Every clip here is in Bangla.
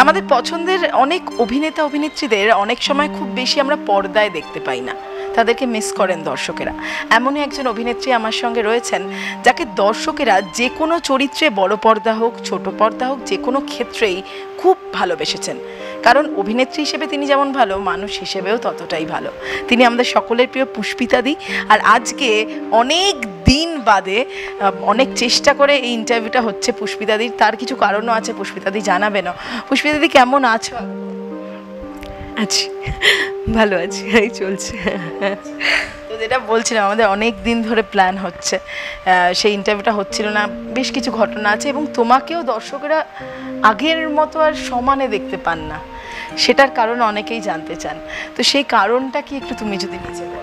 আমাদের পছন্দের অনেক অভিনেতা অভিনেত্রীদের অনেক সময় খুব বেশি আমরা পর্দায় দেখতে পাই না, তাদেরকে মিস করেন দর্শকেরা। এমনই একজন অভিনেত্রী আমার সঙ্গে রয়েছেন যাকে দর্শকেরা যে কোনো চরিত্রে, বড় পর্দা হোক ছোট পর্দা হোক, যে কোনো ক্ষেত্রেই খুব ভালোবেসেছেন। কারণ অভিনেত্রী হিসেবে তিনি যেমন ভালো, মানুষ হিসেবেও ততটাই ভালো। তিনি আমাদের সকলের প্রিয় পুষ্পিতা দি। আর আজকে অনেক দিন বাদে অনেক চেষ্টা করে এই ইন্টারভিউটা হচ্ছে পুষ্পিতা দির। তার কিছু কারণও আছে, পুষ্পিতা দি জানাবেন। পুষ্পিতা দি কেমন আছো? আছি, ভালো আছি, এই চলছে। তো যেটা বলছিলাম, আমাদের অনেক দিন ধরে প্ল্যান হচ্ছে, সেই ইন্টারভিউটা হচ্ছিল না, বেশ কিছু ঘটনা আছে, এবং তোমাকেও দর্শকেরা আগের মতো আর সমানে দেখতে পান না, সেটার কারণ অনেকেই জানতে চান। তো সেই কারণটা কি একটু তুমি যদি নিজে বলো।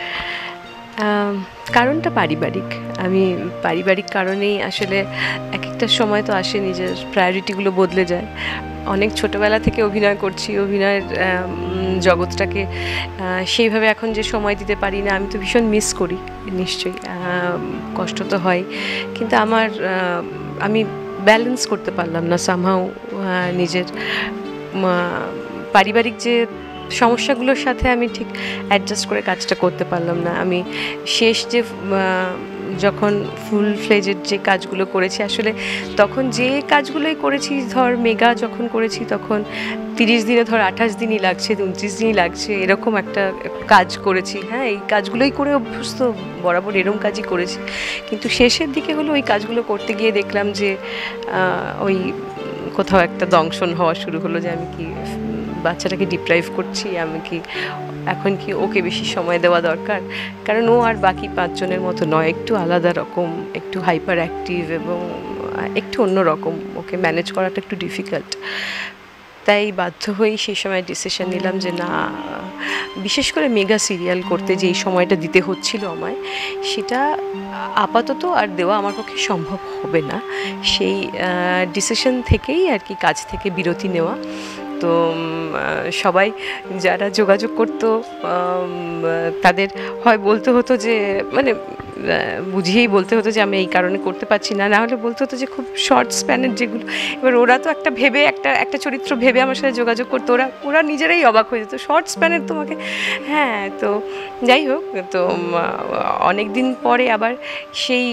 কারণটা পারিবারিক। আমি পারিবারিক কারণেই আসলে এক একটা সময় তো আসে, নিজের প্রায়োরিটিগুলো বদলে যায়। অনেক ছোটোবেলা থেকে অভিনয় করছি, অভিনয়ের জগৎটাকে সেইভাবে এখন যে সময় দিতে পারি না, আমি তো ভীষণ মিস করি। নিশ্চয়ই কষ্ট তো হয়, কিন্তু আমি ব্যালেন্স করতে পারলাম না সামহাউ নিজের পারিবারিক যে সমস্যাগুলোর সাথে আমি ঠিক অ্যাডজাস্ট করে কাজটা করতে পারলাম না। আমি শেষ যে যখন ফুল ফ্লেজেড যে কাজগুলো করেছি, আসলে তখন যে কাজগুলোই করেছি, ধর মেগা যখন করেছি তখন 30 দিনে ধর 28 দিনই লাগছে, 29 দিনই লাগছে, এরকম একটা কাজ করেছি। হ্যাঁ, এই কাজগুলোই করে অভ্যস্ত, বরাবর এরকম কাজই করেছি। কিন্তু শেষের দিকে হলো ওই কাজগুলো করতে গিয়ে দেখলাম যে ওই কোথাও একটা দংশন হওয়া শুরু হলো, যে আমি কি বাচ্চাটাকে ডিপ্রাইভ করছি, আমি কি এখন কি ওকে বেশি সময় দেওয়া দরকার। কারণ ও আর বাকি 5 জনের মতো নয়, একটু আলাদা রকম, একটু হাইপার অ্যাক্টিভ এবং একটু অন্য রকম, ওকে ম্যানেজ করাটা একটু ডিফিকাল্ট। তাই বাধ্য হয়েই সেই সময় ডিসিশন নিলাম যে না, বিশেষ করে মেগা সিরিয়াল করতে যে এই সময়টা দিতে হচ্ছিল আমায়, সেটা আপাতত আর দেওয়া আমার পক্ষে সম্ভব হবে না। সেই ডিসিশন থেকেই আর কি কাজ থেকে বিরতি নেওয়া। তো সবাই যারা যোগাযোগ করতো তাদের হয় বলতে হতো যে, মানে বুঝিয়েই বলতে হতো যে আমি এই কারণে করতে পারছি না, না হলে বলতে হতো যে খুব শর্ট স্প্যানের যেগুলো, এবার ওরা তো একটা চরিত্র ভেবে আমার সাথে যোগাযোগ করতো, ওরা নিজেরাই অবাক হয়ে যেত, শর্ট স্প্যানের তোমাকে। হ্যাঁ, তো যাই হোক, তো অনেক দিন পরে আবার সেই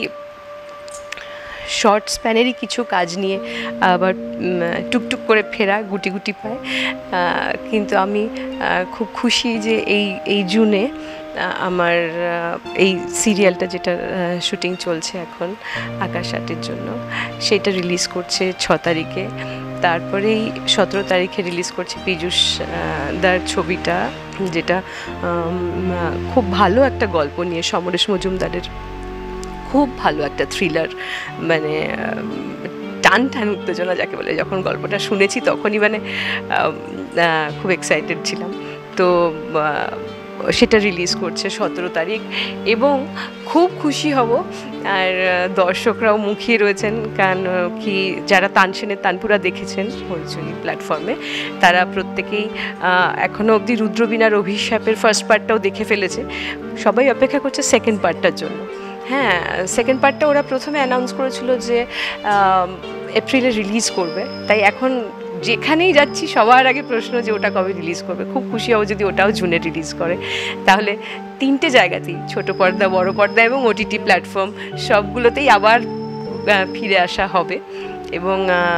শর্ট স্প্যানেরই কিছু কাজ নিয়ে আবার টুকটুক করে ফেরা, গুটি গুটি পায়। কিন্তু আমি খুব খুশি যে এই জুনে আমার এই সিরিয়ালটা, যেটা শুটিং চলছে এখন আকাশ আটের জন্য, সেটা রিলিজ করছে 6 তারিখে। তারপরেই 17 তারিখে রিলিজ করছে পীযূষ দার ছবিটা, যেটা খুব ভালো একটা গল্প নিয়ে, সমরেশ মজুমদারের খুব ভালো একটা থ্রিলার, মানে টান টান উত্তেজনা যাকে বলে। যখন গল্পটা শুনেছি তখনই মানে খুব এক্সাইটেড ছিলাম। তো সেটা রিলিজ করছে 17 তারিখ, এবং খুব খুশি হব। আর দর্শকরাও মুখিয়ে রয়েছেন, কারণ কি যারা তানসেনের তানপুরা দেখেছেন হইচই প্ল্যাটফর্মে, তারা প্রত্যেকেই এখনও অবধি রুদ্রবীণার অভিশাপের ফার্স্ট পার্টটাও দেখে ফেলেছে। সবাই অপেক্ষা করছে সেকেন্ড পার্টটার জন্য। হ্যাঁ, সেকেন্ড পার্টটা ওরা প্রথমে অ্যানাউন্স করেছিল যে এপ্রিলে রিলিজ করবে, তাই এখন যেখানেই যাচ্ছি সবার আগে প্রশ্ন যে ওটা কবে রিলিজ করবে। খুব খুশি হব যদি ওটাও জুনে রিলিজ করে, তাহলে 3টে জায়গাতেই, ছোট পর্দা, বড় পর্দা এবং ওটিটি প্ল্যাটফর্ম, সবগুলোতেই আবার ফিরে আসা হবে। এবং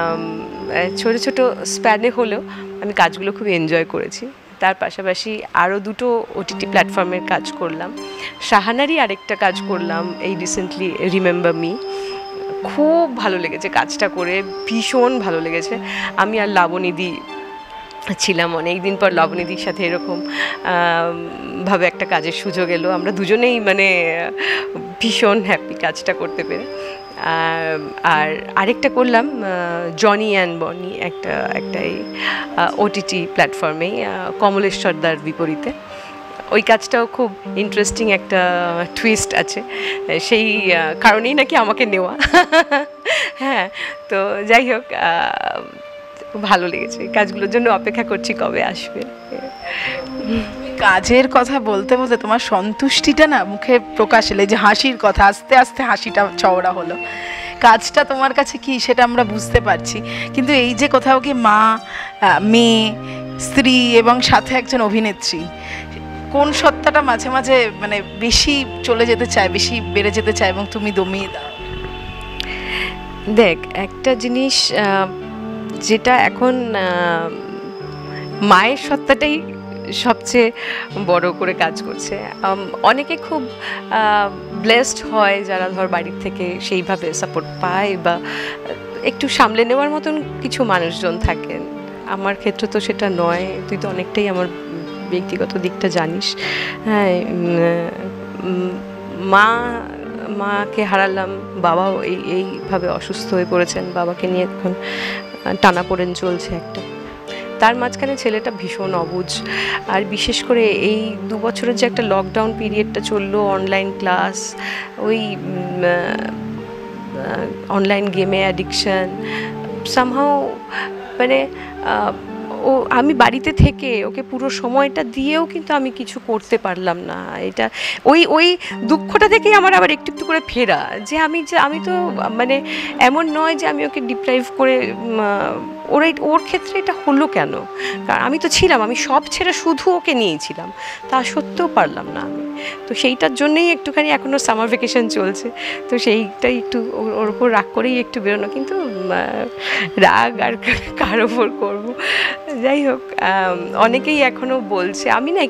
ছোট ছোট স্প্যানে হলেও আমি কাজগুলো খুব এনজয় করেছি। তার পাশাপাশি আরও 2টো ওটিটি প্ল্যাটফর্মের কাজ করলাম। শাহানারই আরেকটা কাজ করলাম এই রিসেন্টলি, রিমেম্বার মি। খুব ভালো লেগেছে কাজটা করে, ভীষণ ভালো লেগেছে। আমি আর লাবণীদি ছিলাম, অনেক দিন পর লাবণীদির সাথে এরকম ভাবে একটা কাজের সুযোগ এলো। আমরা দুজনেই মানে ভীষণ হ্যাপি কাজটা করতে পেরে। আর আরেকটা করলাম জনি অ্যান্ড বনি, একটা এই ওটিটি প্ল্যাটফর্মেই, কমলেশ্বরদার বিপরীতে। ওই কাজটাও খুব ইন্টারেস্টিং, একটা টুইস্ট আছে, সেই কারণেই নাকি আমাকে নেওয়া। হ্যাঁ, তো যাই হোক, ভালো লেগেছে। কাজগুলোর জন্য অপেক্ষা করছি কবে আসবে। কাজের কথা বলতে বলতে তোমার সন্তুষ্টিটা না মুখে প্রকাশ এলে, যে হাসির কথা, আস্তে আস্তে হাসিটা চওড়া হলো। কাজটা তোমার কাছে কি সেটা আমরা বুঝতে পারছি, কিন্তু এই যে কোথাও কি মা, মেয়ে, স্ত্রী এবং সাথে একজন অভিনেত্রী, কোন সত্তাটা মাঝে মাঝে মানে বেশি চলে যেতে চায়, বেশি বেড়ে যেতে চায় এবং তুমি দমিয়ে দাও? দেখ, একটা জিনিস যেটা এখন মায়ের সত্তাটাই সবচেয়ে বড় করে কাজ করছে। অনেকে খুব ব্লেসড হয় যারা ধর বাড়ির থেকে সেইভাবে সাপোর্ট পায় বা একটু সামলে নেওয়ার মতন কিছু মানুষজন থাকেন। আমার ক্ষেত্রে তো সেটা নয়, তুই তো অনেকটাই আমার ব্যক্তিগত দিকটা জানিস। হ্যাঁ, মাকে হারালাম, বাবাও এইভাবে অসুস্থ হয়ে পড়েছেন, বাবাকে নিয়ে এখন টানাপোড়েন চলছে একটা। তার মাঝখানে ছেলেটা ভীষণ অবুঝ, আর বিশেষ করে এই 2 বছরের যে একটা লকডাউন পিরিয়ডটা চললো, অনলাইন ক্লাস, ওই অনলাইন গেমে অ্যাডিকশান, সামহাও মানে আমি বাড়িতে থেকে ওকে পুরো সময়টা দিয়েও কিন্তু আমি কিছু করতে পারলাম না। এটা ওই দুঃখটা থেকেই আমার আবার একটু একটু করে ফেরা, যে আমি তো মানে এমন নয় যে আমি ওকে ডিপ্রাইভ করে, ওর ক্ষেত্রে এটা হলো কেন? কারণ আমি তো ছিলাম, আমি সব ছেড়ে শুধু ওকে নিয়েছিলাম, তা সত্ত্বেও পারলাম না আমি। তো সেইটার জন্যই একটুখানি এখনও সামার ভ্যাকেশন চলছে, তো সেইটাই একটু ওর ওপর রাগ করেই একটু বেরোনো, কিন্তু রাগ আর কার ওপর করবো? যাই হোক, অনেকেই এখনও বলছে, আমি না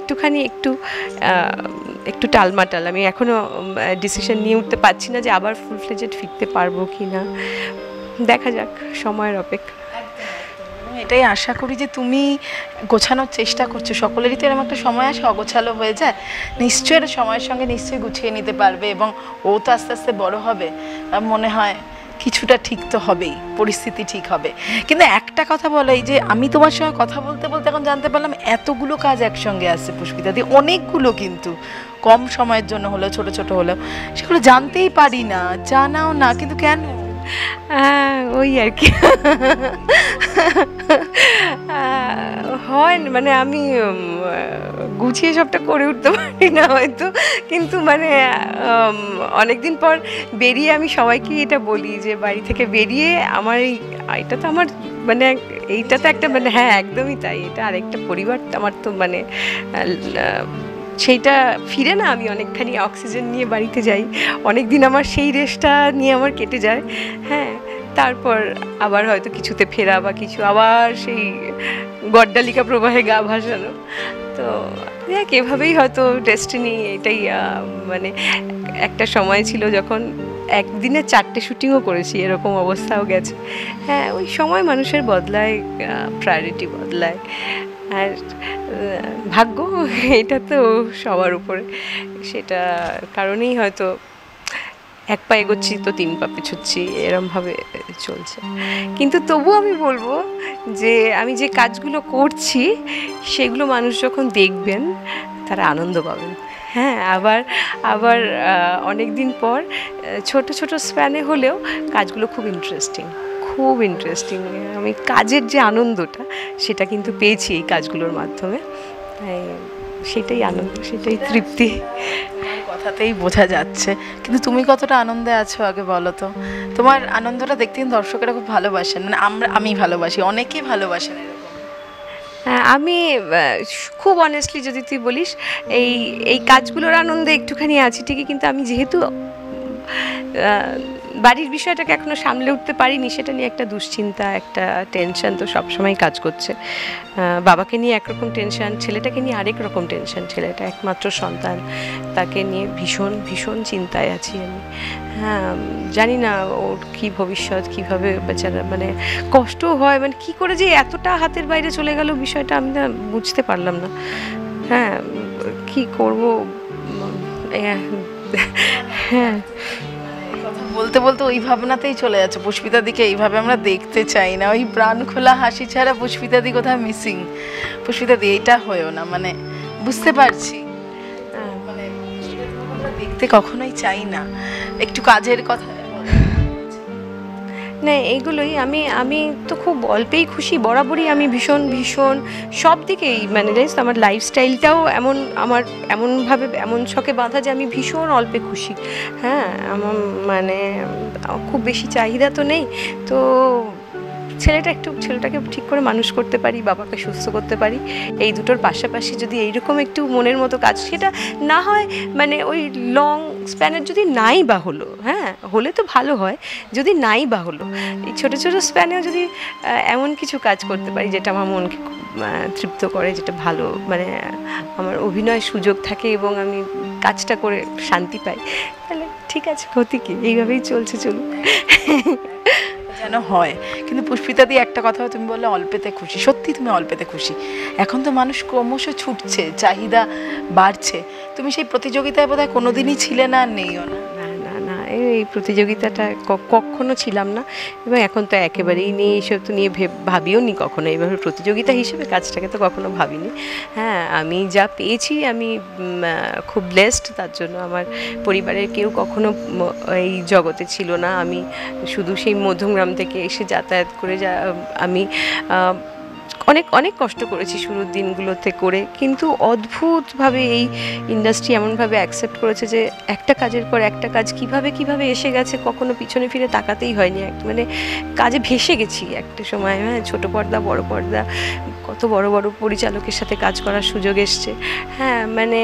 একটু টালমাটাল, আমি এখনও ডিসিশন নিয়ে উঠতে পারছি না যে আবার ফুল ফ্লেজেড ফিরতে পারবো কি না। দেখা যাক, সময়ের অপেক্ষা। এটাই আশা করি যে তুমি গোছানোর চেষ্টা করছো। সকলেরই তো এরকম একটা সময় আসে অগোছালো হয়ে যায়, নিশ্চয়ই এটা সময়ের সঙ্গে নিশ্চয়ই গুছিয়ে নিতে পারবে, এবং ও তো আস্তে আস্তে বড় হবে, মনে হয় কিছুটা ঠিক তো হবেই, পরিস্থিতি ঠিক হবে। কিন্তু একটা কথা বলো, এই যে আমি তোমার সঙ্গে কথা বলতে বলতে এখন জানতে পারলাম এতগুলো কাজ একসঙ্গে আসছে পুষ্পিতা দি, অনেকগুলো, কিন্তু কম সময়ের জন্য হলেও, ছোট ছোট হলেও, সেগুলো জানতেই পারি না, জানাও না, কিন্তু কেন? ওই আর কি হয়, মানে আমি গুছিয়ে সবটা করে উঠতে পারি না হয়তো, কিন্তু মানে অনেকদিন পর বেরিয়ে আমি সবাইকে এটা বলি যে বাড়ি থেকে বেরিয়ে আমার এটা তো আমার মানে এইটা তো একটা মানে, হ্যাঁ একদমই তাই, এটা আরেকটা পরিবার আমার তো মানে সেইটা ফিরে না, আমি অনেকখানি অক্সিজেন নিয়ে বাড়িতে যাই, অনেক দিন আমার সেই রেস্টটা নিয়ে আমার কেটে যায়। হ্যাঁ, তারপর আবার হয়তো কিছুতে ফেরা বা কিছু আবার সেই গড্ডালিকা প্রবাহে গা ভাসানো, তো দেখ এভাবেই হয়তো ডেস্টিনি, এটাই মানে একটা সময় ছিল যখন একদিনে 4টে শুটিংও করেছি, এরকম অবস্থাও গেছে। হ্যাঁ, ওই সময় মানুষের বদলায়, প্রায়োরিটি বদলায়, আর ভাগ্য এটা তো সবার উপরে, সেটা কারণেই হয়তো 1 পা এগোচ্ছি তো 3 পা পিছুচ্ছি, এরমভাবে চলছে। কিন্তু তবু আমি বলবো যে আমি যে কাজগুলো করছি সেগুলো মানুষ যখন দেখবেন তারা আনন্দ পাবেন। হ্যাঁ, আবার অনেক দিন পর ছোট ছোট স্প্যানে হলেও কাজগুলো খুব ইন্টারেস্টিং। আমি কাজের যে আনন্দটা সেটা কিন্তু পেয়েছি এই কাজগুলোর মাধ্যমে, সেটাই আনন্দ, সেটাই তৃপ্তি। কথাতেই বোঝা যাচ্ছে। কিন্তু তুমি কতটা আনন্দে আছো আগে বলো তো? তোমার আনন্দটা দেখতে কিন্তু দর্শকেরা খুব ভালোবাসেন, মানে আমি ভালোবাসি, অনেকেই ভালোবাসেন এরকম। আমি খুব অনেস্টলি যদি তুই বলিস, এই কাজগুলোর আনন্দে একটুখানি আছি ঠিকই, কিন্তু আমি যেহেতু বাড়ির বিষয়টাকে এখনো সামলে উঠতে পারিনি, সেটা নিয়ে একটা দুশ্চিন্তা, একটা টেনশন তো সবসময় কাজ করছে। বাবাকে নিয়ে একরকম টেনশন, ছেলেটাকে নিয়ে আরেক রকম টেনশন। ছেলেটা একমাত্র সন্তান, তাকে নিয়ে ভীষণ ভীষণ চিন্তায় আছি আমি। হ্যাঁ, জানি না ওর কী ভবিষ্যৎ, কীভাবে বেচারা, মানে কষ্টও হয়, মানে কী করে যে এতটা হাতের বাইরে চলে গেল বিষয়টা আমি না বুঝতে পারলাম না। হ্যাঁ, কী করবো? হ্যাঁ, বলতে বলতে ওই ভাবনাতেই চলে যাচ্ছে, পুষ্পিতার দিকে এইভাবে আমরা দেখতে চাই না, ওই প্রাণ খোলা হাসি ছাড়া পুষ্পিতা দি কোথাও মিসিং। পুষ্পিতা দি এইটা হয়েও না, মানে বুঝতে পারছি, মানে দেখতে কখনোই চাই না। একটু কাজের কথা না এইগুলোই আমি আমি তো খুব অল্পেই খুশি বরাবরই। আমি ভীষণ ভীষণ সব দিকেই মানে জানিস তো আমার লাইফস্টাইলটাও এমন, আমার এমনভাবে এমন ছকে বাঁধা যে আমি ভীষণ অল্পে খুশি। হ্যাঁ, আমার মানে খুব বেশি চাহিদা তো নেই। তো ছেলেটাকে ঠিক করে মানুষ করতে পারি, বাবাকে সুস্থ করতে পারি, এই দুটোর পাশাপাশি যদি এইরকম একটু মনের মতো কাজ, সেটা না হয় মানে ওই লং স্প্যানের যদি নাই বা হলো, হ্যাঁ হলে তো ভালো হয়, যদি নাই বা হলো এই ছোটো ছোটো স্প্যানেও যদি এমন কিছু কাজ করতে পারি যেটা আমার মনকে খুব তৃপ্ত করে, যেটা ভালো মানে আমার অভিনয় সুযোগ থাকে এবং আমি কাজটা করে শান্তি পাই, তাহলে ঠিক আছে, ক্ষতি কি, এইভাবেই চলছে, চলুক। যেন হয়। কিন্তু পুষ্পিতা দি একটা কথা তুমি বললে অল্পেতে খুশি, সত্যি তুমি অল্পেতে খুশি। এখন তো মানুষ ক্রমশ ছুটছে, চাহিদা বাড়ছে, তুমি সেই প্রতিযোগিতায় বোধহয় কোনোদিনই ছিলে না, আর নেইও না। এই প্রতিযোগিতাটা কখনো ছিলাম না, এবং এখন তো একেবারেই নেই, এইসব তো নিয়ে ভাবিও নি কখনো, এইভাবে প্রতিযোগিতা হিসেবে কাজটাকে তো কখনো ভাবিনি। হ্যাঁ, আমি যা পেয়েছি আমি খুব ব্লেসড, তার জন্য আমার পরিবারের কেউ কখনো এই জগতে ছিল না। আমি শুধু সেই মধ্যমগ্রাম থেকে এসে যাতায়াত করে আমি অনেক অনেক কষ্ট করেছি শুরুর দিনগুলোতে করে, কিন্তু অদ্ভুতভাবে এই ইন্ডাস্ট্রি এমনভাবে অ্যাকসেপ্ট করেছে যে একটা কাজের পর একটা কাজ কিভাবে এসে গেছে, কখনো পিছনে ফিরে তাকাতেই হয়নি, মানে কাজে ভেসে গেছি একটা সময়। হ্যাঁ, ছোটো পর্দা, বড় পর্দা, কত বড় বড় পরিচালকের সাথে কাজ করার সুযোগ এসছে। হ্যাঁ, মানে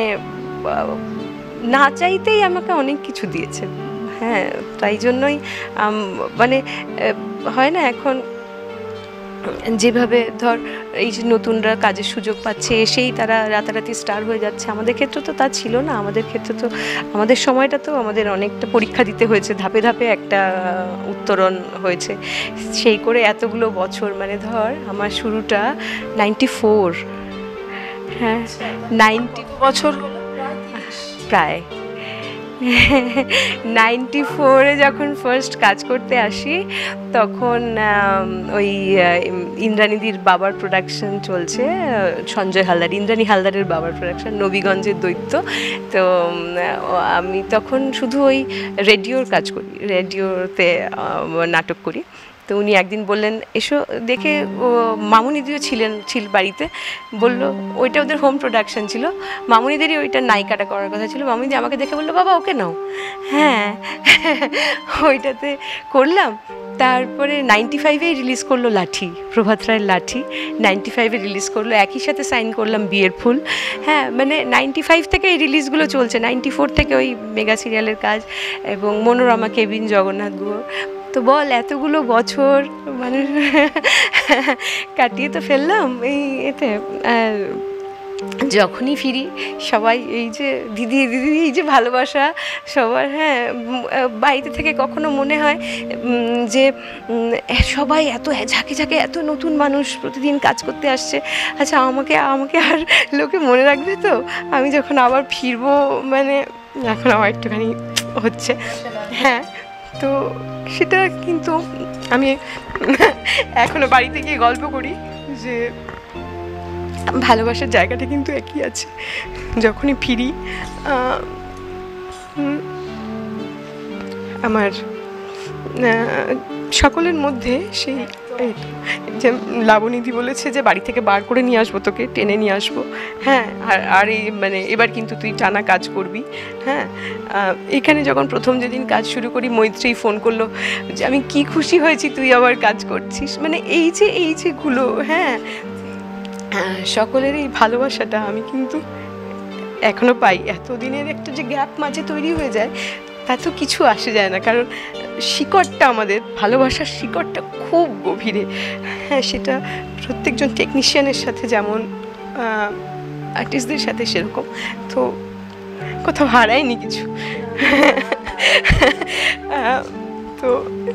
না চাইতেই আমাকে অনেক কিছু দিয়েছে। হ্যাঁ, তাই জন্যই মানে হয় না এখন যেভাবে ধর এই যে নতুনরা কাজের সুযোগ পাচ্ছে, এসেই তারা রাতারাতি স্টার হয়ে যাচ্ছে, আমাদের ক্ষেত্রে তো তা ছিল না। আমাদের ক্ষেত্রে তো আমাদের সময়টা তো আমাদের অনেকটা পরীক্ষা দিতে হয়েছে, ধাপে ধাপে একটা উত্তরণ হয়েছে, সেই করে এতগুলো বছর, মানে ধর আমার শুরুটা 94, হ্যাঁ 90 বছর প্রায় 94-এ যখন ফার্স্ট কাজ করতে আসি, তখন ওই ইন্দ্রাণীদির বাবার প্রোডাকশন চলছে, সঞ্জয় হালদার, ইন্দ্রাণী হালদারের বাবার প্রোডাকশন, নবীগঞ্জের দৈত্য। তো আমি তখন শুধু ওই রেডিওর কাজ করি, রেডিওতে নাটক করি। তো উনি একদিন বললেন এসো দেখে, মামুনিদিও ছিল বাড়িতে, বলল ওইটা ওদের হোম প্রোডাকশন ছিল, মামুনিদেরই ওইটা নায়িকাটা করার কথা ছিল। মামুনিদি আমাকে দেখে বললো বাবা ওকে নাও। হ্যাঁ, ওইটাতে করলাম। তারপরে 95-এই রিলিজ করলো লাঠি, প্রভাত রায়ের লাঠি, 95-এ রিলিজ করলো, একই সাথে সাইন করলাম বিয়ের ফুল। হ্যাঁ, মানে 95 থেকে এই রিলিজগুলো চলছে, 94 থেকে ওই মেগা সিরিয়ালের কাজ, এবং মনোরমা, কেবিন, জগন্নাথ গুহ। তো বল এতগুলো বছর মানে কাটিয়ে তো ফেললাম এই এতে। যখনই ফিরি সবাই এই যে দিদি দিদি, এই যে ভালোবাসা সবার। হ্যাঁ, বাড়িতে থেকে কখনো মনে হয় যে সবাই এত ঝাঁকে ঝাঁকে এত নতুন মানুষ প্রতিদিন কাজ করতে আসছে, আচ্ছা আমাকে আর লোকে মনে রাখবে তো আমি যখন আবার ফিরবো, মানে এখন আমার একটুখানি হচ্ছে। হ্যাঁ, তো সেটা কিন্তু আমি এখনো বাড়িতে গিয়ে গল্প করি যে ভালোবাসার জায়গাটা কিন্তু একই আছে। যখনই ফিরি আমার সকলের মধ্যে সেই যে লাবণীদি বলেছে যে বাড়ি থেকে বার করে নিয়ে আসবো, তোকে টেনে নিয়ে আসবো। হ্যাঁ, আর এই মানে এবার কিন্তু তুই টানা কাজ করবি। হ্যাঁ, এখানে যখন প্রথম যেদিন কাজ শুরু করি, মৈত্রী ফোন করলো যে আমি কি খুশি হয়েছি তুই আবার কাজ করছিস, মানে এই যেগুলো। হ্যাঁ, সকলের এই ভালোবাসাটা আমি কিন্তু এখনো পাই। এতদিনের একটা যে গ্যাপ মাঝে তৈরি হয়ে যায়, তা তো কিছু আসে যায় না, কারণ শিকড়টা, আমাদের ভালোবাসার শিকড়টা খুব গভীরে। হ্যাঁ, সেটা প্রত্যেকজন টেকনিশিয়ানের সাথে যেমন আর্টিস্টদের সাথে সেরকম, তো কোথাও হারায়নি কিছু। তো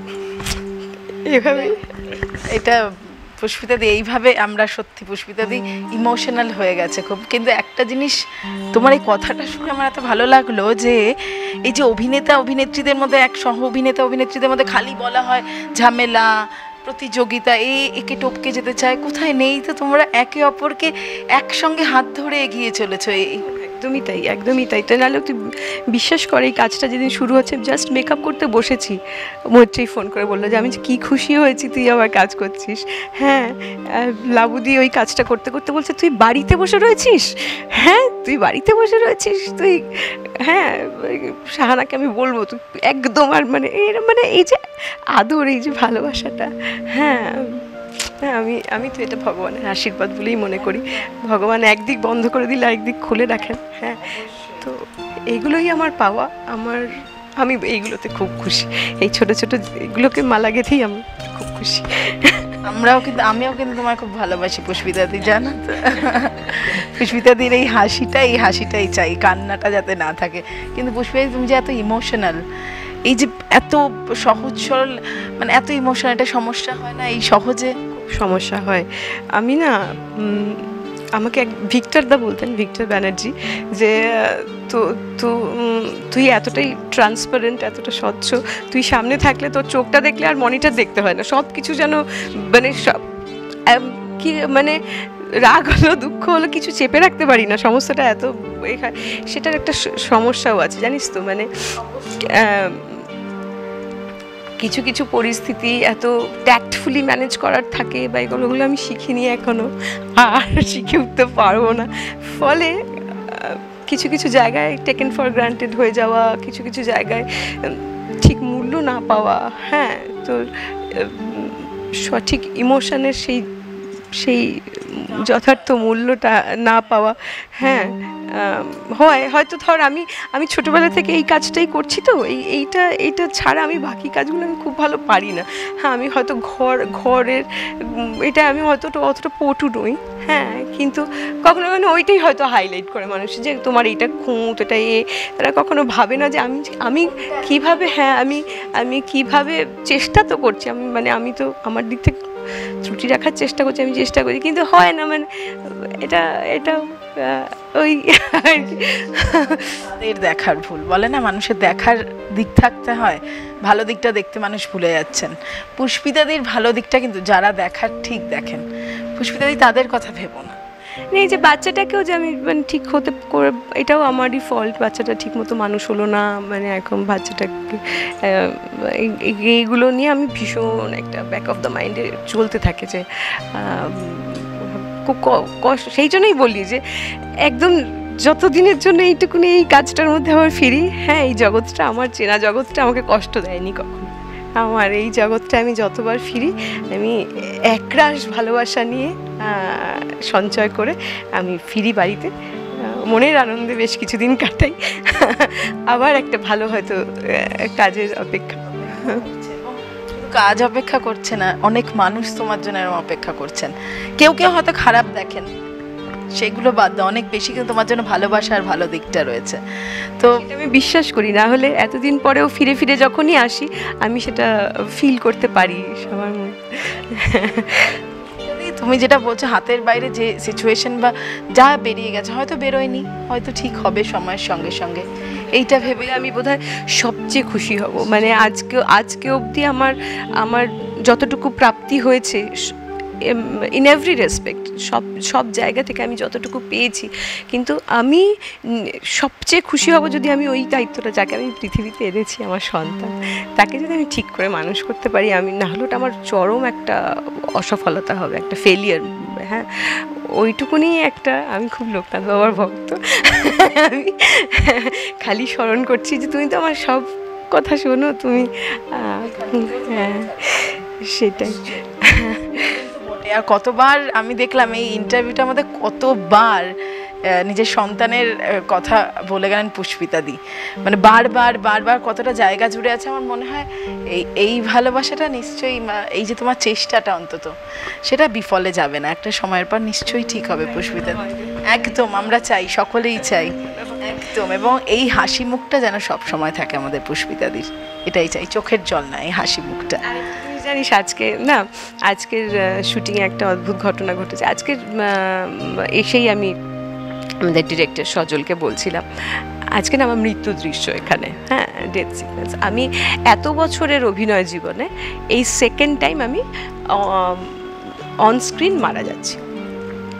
এভাবে এটা পুষ্পিতাদি, এইভাবে আমরা সত্যি পুষ্পিতাদি ইমোশনাল হয়ে গেছে খুব। কিন্তু একটা জিনিস তোমার এই কথাটা শুনে আমার এত ভালো লাগলো যে এই যে অভিনেতা অভিনেত্রীদের মধ্যে, এক সহ অভিনেতা অভিনেত্রীদের মধ্যে খালি বলা হয় ঝামেলা, প্রতিযোগিতা, একে টপকে যেতে চায়, কোথায় নেই তো তোমরা একে অপরকে একসঙ্গে হাত ধরে এগিয়ে চলেছো। একদমই তাই, একদমই তাই। তো নাহলে তুই বিশ্বাস কর, এই কাজটা যেদিন শুরু হচ্ছে, জাস্ট মেকআপ করতে বসেছি, মৈত্রী ফোন করে বললো যে আমি যে কী খুশি হয়েছি তুই আবার কাজ করছিস। হ্যাঁ, লাবুদি ওই কাজটা করতে করতে বলছে তুই বাড়িতে বসে রয়েছিস, হ্যাঁ তুই বাড়িতে বসে রয়েছিস তুই, হ্যাঁ শাহানাকে আমি বলবো তুই একদম, আর মানে মানে এই যে আদর, এই যে ভালোবাসাটা, হ্যাঁ হ্যাঁ, আমি তো এটা ভগবানের আশীর্বাদ বলেই মনে করি। ভগবান একদিক বন্ধ করে দিলে আরেকদিক খুলে রাখেন। হ্যাঁ, তো এইগুলোই আমার পাওয়া, আমি এইগুলোতে খুব খুশি। এই ছোট ছোট এগুলোকে মালা গেঁথেই আমি খুব খুশি। আমিও কিন্তু তোমায় খুব ভালোবাসি পুষ্পিতাদি, জানো তো। পুষ্পিতাদির এই হাসিটাই চাই, কান্নাটা যাতে না থাকে। কিন্তু পুষ্পিতাদি তুমি যে এত ইমোশনাল, এই যে এত সহজ সরল, মানে এত ইমোশনাল, এটা সমস্যা হয় না এই সহজে? সমস্যা হয়। আমি না, আমাকে এক ভিক্টর দা বলতেন, ভিক্টর ব্যানার্জি, যে তুই এতটাই ট্রান্সপারেন্ট, এতটা স্বচ্ছ, তুই সামনে থাকলে তোর চোখটা দেখলে আর মনিটর দেখতে হয় না, সব কিছু যেন মানে সব কি মানে রাগ হলো দুঃখ হলো কিছু চেপে রাখতে পারি না, সমস্যাটা এত সেটার একটা সমস্যাও আছে জানিস তো। মানে কিছু কিছু পরিস্থিতি এত ট্যাক্টফুলি ম্যানেজ করার থাকে, বা এগুলোগুলো আমি শিখিনি এখনও, আর শিখে উঠতে পারবো না। ফলে কিছু কিছু জায়গায় টেকেন ফর গ্রান্টেড হয়ে যাওয়া, কিছু কিছু জায়গায় ঠিক মূল্য না পাওয়া, হ্যাঁ, তো সঠিক ইমোশনের সেই যথার্থ মূল্যটা না পাওয়া, হ্যাঁ হয়তো ধর আমি ছোটোবেলা থেকে এই কাজটাই করছি, তো এইটা ছাড়া আমি বাকি কাজগুলো আমি খুব ভালো পারি না। হ্যাঁ, আমি হয়তো ঘরের এটা আমি হয়তো অতটা পটু নই, হ্যাঁ, কিন্তু কখনো কখনো ওইটাই হয়তো হাইলাইট করে মানুষ, যে তোমার এইটা খুঁত, এটা তারা কখনো ভাবে না যে আমি কীভাবে, হ্যাঁ আমি কীভাবে চেষ্টা তো করছি, আমি তো আমার দিক থেকে ত্রুটি রাখার চেষ্টা করছি, আমি চেষ্টা করি, কিন্তু হয় না, মানে এটা ওই দেখার ভুল বলে না, মানুষের দেখার দিক থাকতে হয়, ভালো দিকটা দেখতে মানুষ ভুলে যাচ্ছেন। পুষ্পিতাদির ভালো দিকটা কিন্তু যারা দেখার ঠিক দেখেন, পুষ্পিতাদি তাদের কথা ভেবো না। এই যে বাচ্চাটাকেও যে আমি মানে ঠিক হতে করে, এটাও আমারই ফল্ট, বাচ্চাটা ঠিক মতো মানুষ হলো না, মানে এখন বাচ্চাটাকে এইগুলো নিয়ে আমি ভীষণ একটা ব্যাক অফ দ্য মাইন্ডে চলতে থাকে, যে খুব কষ্ট। সেই জন্যই বলি যে একদম যতদিনের জন্য এইটুকুনি এই কাজটার মধ্যে আবার ফিরি, হ্যাঁ এই জগৎটা, আমার চেনা জগৎটা আমাকে কষ্ট দেয়নি কখনো। আমার এই জগৎটা আমি যতবার ফিরি, আমি একরাশ ভালোবাসা নিয়ে সঞ্চয় করে আমি ফিরি বাড়িতে, মনের আনন্দে বেশ কিছুদিন কাটাই, আবার একটা ভালো হয়তো কাজের অপেক্ষা। কাজ অপেক্ষা করছে না, অনেক মানুষ তোমার জন্য এরকম অপেক্ষা করছেন। কেউ হয়তো খারাপ দেখেন, সেগুলো বাদ দাও, অনেক বেশি কিন্তু তোমার জন্য ভালোবাসা আর ভালো দিকটা রয়েছে। তো আমি বিশ্বাস করি, না হলে এতদিন পরেও ফিরে ফিরে যখনই আসি আমি সেটা ফিল করতে পারি সবার মধ্যে। তুমি যেটা বলছো, হাতের বাইরে যে সিচুয়েশন বা যা বেরিয়ে গেছে, হয়তো বেরোয়নি, হয়তো ঠিক হবে সময়ের সঙ্গে সঙ্গে, এইটা ভেবে আমি বোধহয় সবচেয়ে খুশি হব। মানে আজকে অবধি আমার যতটুকু প্রাপ্তি হয়েছে, ইন এভরি রেসপেক্ট, সব জায়গা থেকে আমি যতটুকু পেয়েছি, কিন্তু আমি সবচেয়ে খুশি হব যদি আমি ওই দায়িত্বটা, যাকে আমি পৃথিবীতে এনেছি, আমার সন্তান, তাকে যদি আমি ঠিক করে মানুষ করতে পারি, আমি না হলে ওটা আমার চরম একটা অসফলতা হবে, একটা ফেলিয়ার। হ্যাঁ, ওইটুকুনি একটা, আমি খুব লোকনাথ বাবার ভক্ত, আমি খালি স্মরণ করছি যে তুমি তো আমার সব কথা শোনো, তুমি হ্যাঁ সেটাই। আর কতবার আমি দেখলাম এই ইন্টারভিউটার মধ্যে, কতবার নিজের সন্তানের কথা বলে গেলেন পুষ্পিতাদি, মানে বারবার কতটা জায়গা জুড়ে আছে। আমার মনে হয় এই ভালোবাসাটা নিশ্চয়ই, এই যে তোমার চেষ্টাটা অন্তত, সেটা বিফলে যাবে না, একটা সময়ের পর নিশ্চয়ই ঠিক হবে পুষ্পিতাদি। একদম, আমরা চাই, সকলেই চাই একদম। এবং এই হাসি মুখটা যেন সব সময় থাকে আমাদের পুষ্পিতাদির, এটাই চাই, চোখের জল না, এই হাসি মুখটা। জানিস আজকের শুটিংয়ে একটা অদ্ভুত ঘটনা ঘটেছে। আজকের এসেই আমি আমাদের ডিরেক্টর সজলকে বলছিলাম, আজকে না আমার মৃত্যু দৃশ্য এখানে, হ্যাঁ ডেথ সিকোয়েন্স। আমি এত বছরের অভিনয় জীবনে এই সেকেন্ড টাইম আমি অন স্ক্রিন মারা যাচ্ছি।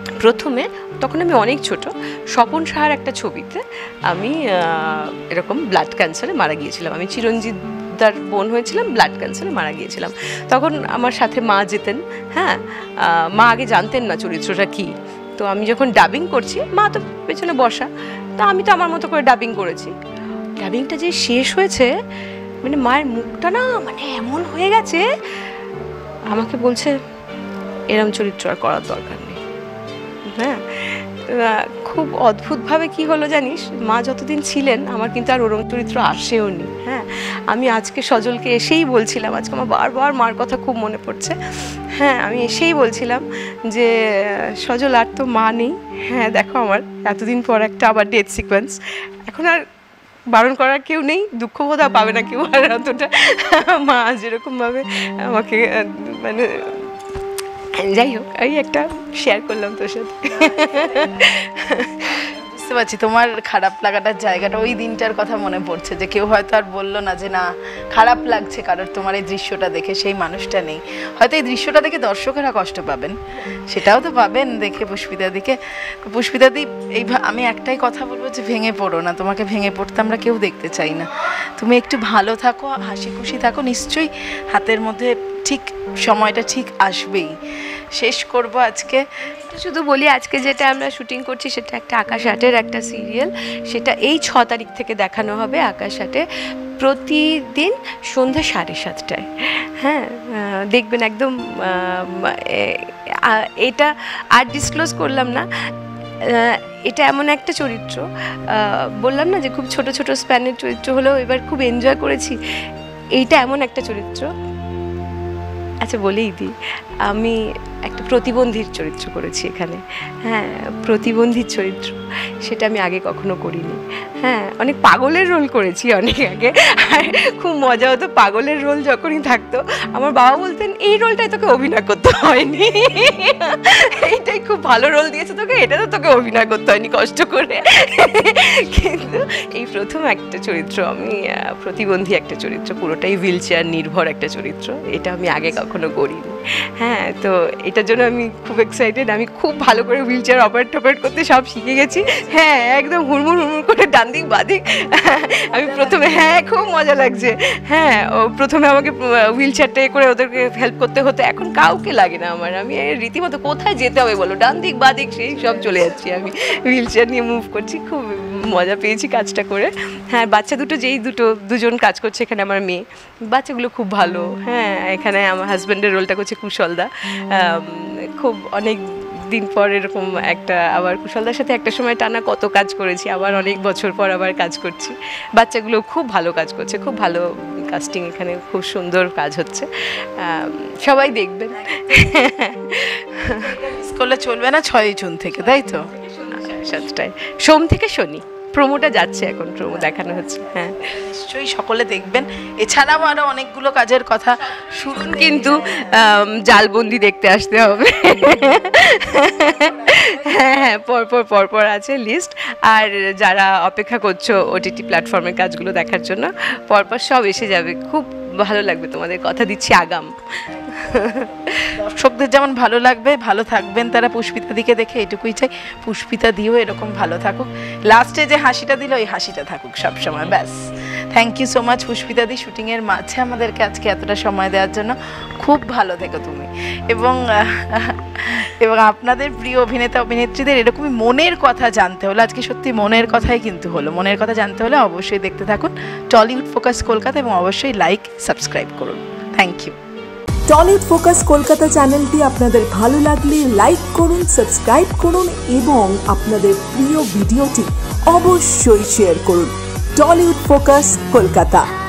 প্রথমে তখন আমি অনেক ছোট, স্বপন সাহার একটা ছবিতে আমি এরকম ব্লাড ক্যান্সারে মারা গিয়েছিলাম। আমি চিরঞ্জিতদার বোন হয়েছিলাম, ব্লাড ক্যান্সারে মারা গিয়েছিলাম। তখন আমার সাথে মা যেতেন। হ্যাঁ, মা আগে জানতেন না চরিত্রটা কী। তো আমি যখন ডাবিং করছি, মা তো পেছনে বসা, তো আমি তো আমার মতো করে ডাবিং করেছি। ডাবিংটা যে শেষ হয়েছে, মানে মায়ের মুখটা না মানে এমন হয়ে গেছে, আমাকে বলছে এরম চরিত্র আর করার দরকার নেই। হ্যাঁ, খুব অদ্ভুতভাবে কি হলো জানিস, মা যতদিন ছিলেন আমার কিন্তু আর ওরম চরিত্র আসেও নি। হ্যাঁ, আমি আজকে সজলকে এসেই বলছিলাম, আজকে আমার বারবার মার কথা খুব মনে পড়ছে। হ্যাঁ, আমি এসেই বলছিলাম যে সজল আর তো মা নেই। হ্যাঁ, দেখো আমার এতদিন পর একটা আবার ডেথ সিকোয়েন্স, এখন আর বারণ করার কেউ নেই, দুঃখবোধা পাবে না কেউ আর অতটা। মা যেরকমভাবে আমাকে মানে, যাই হোক, এই একটা শেয়ার করলাম তোর সাথে। বুঝতে পারছি তোমার খারাপ লাগাটার জায়গাটা, ওই দিনটার কথা মনে পড়ছে যে কেউ হয়তো আর বললো না যে না খারাপ লাগছে কারোর তোমার এই দৃশ্যটা দেখে, সেই মানুষটা নেই। হয়তো এই দৃশ্যটা দেখে দর্শকেরা কষ্ট পাবেন, সেটাও তো পাবেন দেখে পুষ্পিতা দিকে। পুষ্পিতা দি, আমি একটাই কথা বলবো যে ভেঙে পড়ো না, তোমাকে ভেঙে পড়তে আমরা কেউ দেখতে চাই না। তুমি একটু ভালো থাকো, হাসি খুশি থাকো, নিশ্চয়ই হাতের মধ্যে ঠিক সময়টা ঠিক আসবেই। শেষ করব আজকে, শুধু বলি আজকে যেটা আমরা শুটিং করছি সেটা একটা আকাশ আটের একটা সিরিয়াল, সেটা এই 6 তারিখ থেকে দেখানো হবে আকাশ আটে, প্রতিদিন সন্ধ্যা 7:30টায়। হ্যাঁ, দেখবেন একদম। এটা আর ডিসক্লোজ করলাম না, এটা এমন একটা চরিত্র, বললাম না যে খুব ছোট ছোট স্প্যানের চরিত্র হলেও এবার খুব এনজয় করেছি। এইটা এমন একটা চরিত্র, আচ্ছা বলেই দিই, আমি একটা প্রতিবন্ধীর চরিত্র করেছি এখানে। হ্যাঁ, প্রতিবন্ধীর চরিত্র, সেটা আমি আগে কখনো করিনি। হ্যাঁ, অনেক পাগলের রোল করেছি অনেক আগে, আর খুব মজা হতো। পাগলের রোল যখনই থাকতো আমার বাবা বলতেন এই রোলটাই তোকে অভিনয় করতে হয়নি, এইটাই খুব ভালো রোল দিয়েছে তোকে, এটা তো তোকে অভিনয় করতে হয়নি কষ্ট করে। কিন্তু এই প্রথম একটা চরিত্র, আমি প্রতিবন্ধী একটা চরিত্র, পুরোটাই হুইল চেয়ার নির্ভর একটা চরিত্র, এটা আমি আগে কখনো করিনি। হ্যাঁ, তো এটার জন্য আমি খুব এক্সাইটেড। আমি খুব ভালো করে হুইল চেয়ার অপারেট করতে সব শিখে গেছি। হ্যাঁ, একদম হুড়মুড় করে ডান দিক বাদিক আমি প্রথমে, হ্যাঁ খুব মজা লাগছে। হ্যাঁ, প্রথমে আমাকে হুইল চেয়ারটা করে ওদেরকে হেল্প করতে হতো, এখন কাউকে লাগে না আমার। আমি রীতিমতো কোথায় যেতে হবে বলো, ডান দিক বাদিক সেই সব চলে যাচ্ছি, আমি হুইল চেয়ার নিয়ে মুভ করছি। খুব মজা পেয়েছি কাজটা করে। হ্যাঁ, বাচ্চা দুজন কাজ করছে এখানে, আমার মেয়ে, বাচ্চাগুলো খুব ভালো। হ্যাঁ, এখানে আমার হাজব্যান্ডের রোলটা করছে কুশলদা, খুব অনেক দিন পর এরকম একটা, আবার কুশলদার সাথে একটা সময় টানা কত কাজ করেছি, আবার অনেক বছর পর আবার কাজ করছি। বাচ্চাগুলো খুব ভালো কাজ করছে, খুব ভালো কাস্টিং, এখানে খুব সুন্দর কাজ হচ্ছে, সবাই দেখবেন। স্কুলে চলবে না 6 জুন থেকে, তাই তো? 7টায়, সোম থেকে শনি। প্রোমোটা যাচ্ছে এখন, প্রোমো দেখানো হচ্ছে। হ্যাঁ, নিশ্চয়ই সকলে দেখবেন। এছাড়াও আরো অনেকগুলো কাজের কথা শুনুন, কিন্তু জালবন্দি দেখতে আসতে হবে। হ্যাঁ হ্যাঁ, পরপর আছে লিস্ট। আর যারা অপেক্ষা করছো ওটিটি প্ল্যাটফর্মের কাজগুলো দেখার জন্য, পরপর সব এসে যাবে, খুব ভালো লাগবে তোমাদের, কথা দিচ্ছি আগাম। দর্শকদের যেমন ভালো লাগবে, ভালো থাকবেন তারা পুষ্পিতা দিকে দেখে, এটুকুই চাই। পুষ্পিতা দিও এরকম ভালো থাকুক, লাস্টে যে হাসিটা দিল ওই হাসিটা থাকুক সবসময়, ব্যাস। Thank you so much Pushpita দি, শুটিংয়ের মাঝে আমাদেরকে আজকে এতটা সময় দেওয়ার জন্য। খুব ভালো থেকো তুমি, এবং আপনাদের প্রিয় অভিনেতা অভিনেত্রীদের এরকমই মনের কথা জানতে হলে, আজকে সত্যি মনের কথাই কিন্তু হলো, মনের কথা জানতে হলে অবশ্যই দেখতে থাকুন টলিউড ফোকাস কলকাতা, এবং অবশ্যই লাইক সাবস্ক্রাইব করুন। Thank you. Tollywood focus Kolkata চ্যানেলটি আপনাদের ভালো লাগলে লাইক করুন, সাবস্ক্রাইব করুন এবং আপনাদের প্রিয় ভিডিওটি অবশ্যই শেয়ার করুন। টলিউড ফোকাস কলকাতা।